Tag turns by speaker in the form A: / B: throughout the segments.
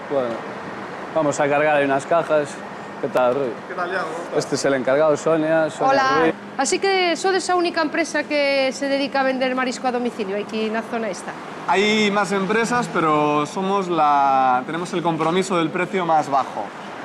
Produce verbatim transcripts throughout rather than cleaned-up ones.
A: Bueno, vamos a cargar ahí unas cajas. ¿Qué tal, Rui?
B: ¿Qué tal, Iago?
A: Este es el encargado, Sonia. Sonia
C: Hola.
A: Rui.
C: Así que sodes a única empresa que se dedica a vender marisco a domicilio aquí en la zona esta.
B: Hay más empresas, pero somos la... tenemos el compromiso del precio más bajo.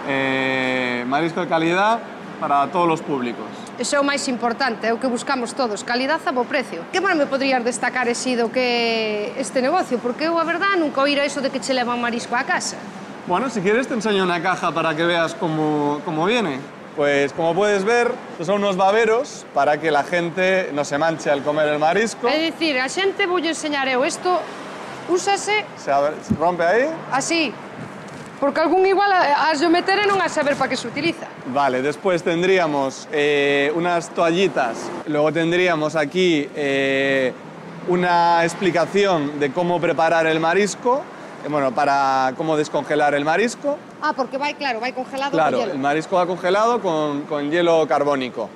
B: Eh, marisco de calidad para todos los públicos.
C: Eso é o máis importante, é o que buscamos todos, calidad a bo precio. Que máis me podrías destacar así do que este negocio? Porque eu, a verdad, nunca oíra eso de que che levan marisco a casa.
B: Bueno, si quieres te enseño una caja para que veas cómo, cómo viene. Pues como puedes ver, son unos baberos para que la gente no se manche al comer el marisco.
C: É dicir, a xente vou enseñar eu, isto úsase
B: Se, abre, se rompe ahí.
C: así, porque algún igual as de meter e non a saber para que se utiliza.
B: Vale, después tendríamos eh, unas toallitas, luego tendríamos aquí eh, una explicación de cómo preparar el marisco, eh, bueno, para cómo descongelar el marisco.
C: Ah, porque vai, claro, vai congelado
B: Claro,
C: con hielo.
B: el marisco va congelado con, con hielo carbónico.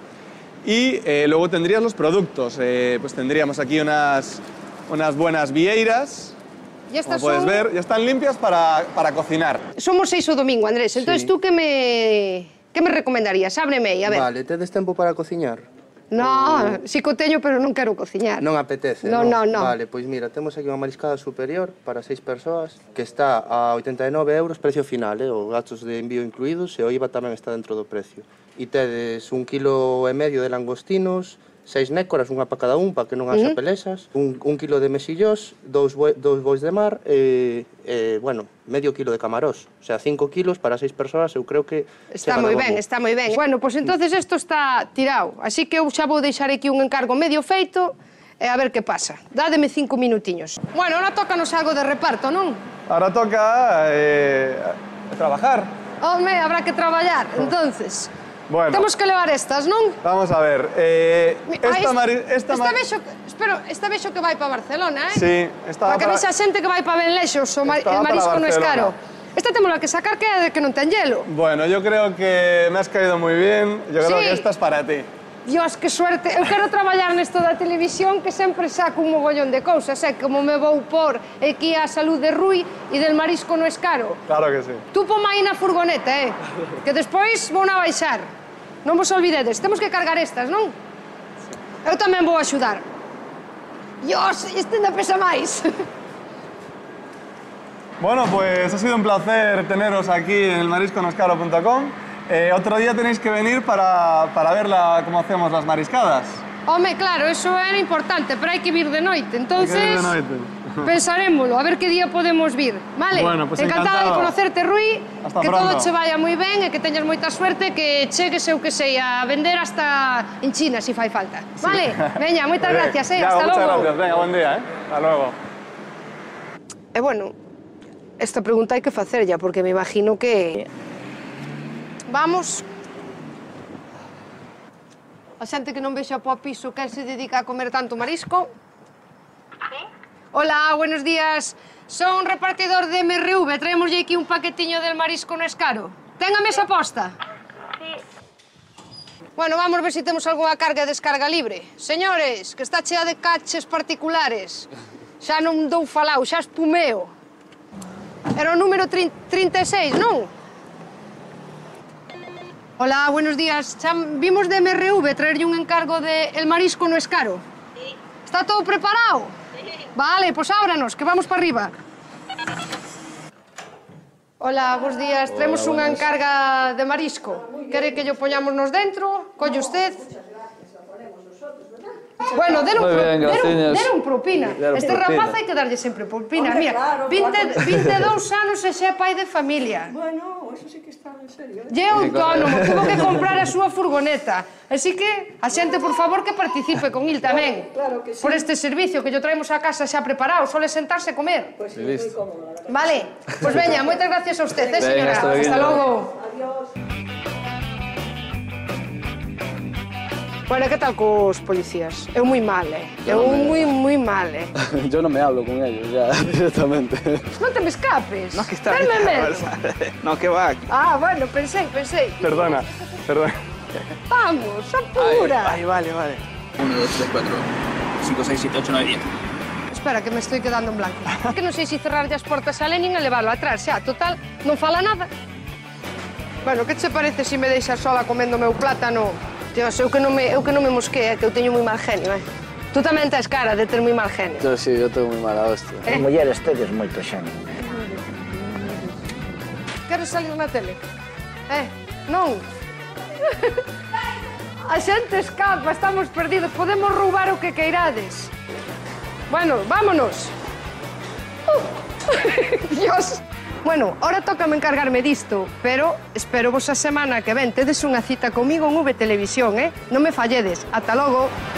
B: Y eh, luego tendrías los productos, eh, pues tendríamos aquí unas, unas buenas vieiras.
C: Y
B: Como
C: estas
B: puedes
C: son...
B: ver, ya están limpias para, para cocinar.
C: Somos seis o domingo, Andrés, entonces
B: Sí.
C: tú que me... que me recomendarías? Ábreme aí, a ver.
D: Vale, tedes tempo para cociñar?
C: No, si co teño, pero non quero cociñar.
D: Non apetece,
C: No, no, no.
D: Vale, pois mira, temos aquí unha mariscada superior para seis persoas que está a oitenta e nove euros, precio final, eh, os gastos de envío incluídos e o I V A tamén está dentro do precio. E tedes un kilo e medio de langostinos, seis nécoras, unha para cada un, para que non haxa uh -huh. pelesas, un, un kilo de mesillós, dous, boi, dous bois de mar e, e, bueno, medio kilo de camarós. O sea, cinco kilos para seis persoas, eu creo que...
C: Está moi ben, está moi ben. Bueno, pois pues entonces isto está tirado, así que eu xa vou deixar aquí un encargo medio feito e a ver que pasa. Dádeme cinco minutiños. Bueno, ahora tócanos algo de reparto, non?
B: Ahora toca eh, trabajar.
C: Home, habrá que traballar, entonces...
B: Bueno.
C: Temos que levar estas, non?
B: Vamos a ver, eh, esta,
C: Ah,
B: mari
C: esta
B: esta, mar
C: vexo, espero, esta vexo que vai para Barcelona, eh?
B: Sí, esta
C: Para que
B: para...
C: vexa xente que vai para Benlexos, o mar, el marisco non es caro. Esta temos que sacar que é de que non ten hielo.
B: Bueno, yo creo que me has caído muy bien, yo creo
C: Sí.
B: que esta es para ti.
C: Dios, que suerte. Eu quero traballar nesto da televisión que sempre saco un mogollón de cousas, é como me vou por aquí a salud de Rui e del marisco non es caro.
B: Claro que sí.
C: Tú pon aí na furgoneta, eh? Que despois vou na baixar. Non vos olvidedes, temos que cargar estas, non? Eu tamén vou axudar. Dios, este ainda pesa máis.
B: Bueno, pues ha sido un placer teneros aquí en el marisco no es caro punto com. Eh, otro día tenéis que venir para, para ver la, cómo hacemos las mariscadas.
C: Home, claro, eso era importante, pero hai que vir de noite. Entonces,
B: Hay que ir de noite.
C: pensarémoslo, a ver que día podemos vir. Vale?
B: Bueno, pues
C: Encantada
B: encantado.
C: de conocerte, Rui.
B: Hasta
C: que
B: pronto.
C: todo che vaya moi ben e que teñas moita suerte, que chegues eu que sei a vender hasta en China, si fai falta. Vale? Veña, moitas
B: Muy bien.
C: gracias, eh?
B: Ya,
C: Hasta
B: muchas
C: logo.
B: gracias. Venga, buen día, ¿eh? Hasta luego.
C: E bueno, esta pregunta hai que facerlla, porque me imagino que... Vamos. A xente que non vexa po piso que se dedica a comer tanto marisco.
E: ¿Sí?
C: Hola, buenos días. Son repartidor de M R V. Traemos aquí un paquetiño del marisco no es caro. Ten a mesa posta?
E: Sí.
C: Bueno, vamos a ver se si temos algunha carga e descarga libre. Señores, que está chea de caches particulares. Xa non dou falao, xa espumeo. Era o número trinta e seis, non? Hola, buenos días. Xa vimos de M R V traerlle un encargo de el marisco no es caro.
E: Sí.
C: Está todo preparado?
E: Sí.
C: Vale, pues ábranos, que vamos para arriba. Hola, bons días. Traemos unha encarga de marisco. Quere que yo poñámonos dentro? Colle usted. Bueno, deron,
A: Muy
C: pro,
A: bien,
C: deron,
A: graciñas.
C: deron propina.
A: Deron
C: Este
A: propina.
C: rapaz hai que darlle sempre propina.
F: Hombre,
C: Mira,
F: claro,
C: vinte,
F: claro.
C: vinte e dous anos e xa é pai de familia.
F: Bueno, eso sí que está en serio. ¿eh?
C: Lle é autónomo, tuvo que comprar a súa furgoneta. Así que, a xente, por favor, que participe con il tamén.
F: Claro que sí.
C: Por este servicio que yo traemos a casa xa preparado, sole sentarse e comer.
F: Pues sí, es muy cómodo. la verdad.
C: Vale, pues veña, moitas gracias a usted, eh,
A: Venga,
C: señora.
A: hasta luego.
C: Hasta logo.
F: Adiós.
C: Bueno, que tal cos policías? Eu moi mal, eh? Eu moi, moi mal, eh?
A: Yo no me hablo con ellos ya directamente.
C: Non te me escapes.
D: No, que está
C: Venme
D: bien.
C: menos.
D: No, que va.
C: Ah, bueno, pensei, pensei.
B: Perdona, perdona.
C: Vamos, apura.
D: Ay, vale, vale.
G: uno, dos, tres, cuatro, cinco, seis, siete, ocho, nueve, diez.
C: espera, que me estoy quedando en blanco. Que non sei se cerrarlle as portas a Lenin e leválo atrás, xa, total, non fala nada. Bueno, que che parece se me deixas sola comendo o meu plátano? Dios, eu que non me, eu que non me mosquee, que eu teño moi mal genio, eh? Tú tamén tes cara de ter moi mal genio.
A: Yo sí, yo tengo muy mala hostia.
C: Eh?
G: As mulleres tedes moito xenio.
C: Queres salir na tele? Eh, non? A xente escapa, estamos perdidos, podemos roubar o que queirades. Bueno, vámonos. Uh. Dios. Bueno, ahora tócame encargarme disto, pero espero vos a semana que ven tedes unha cita comigo en V Televisión, eh? Non me falledes. Ata logo.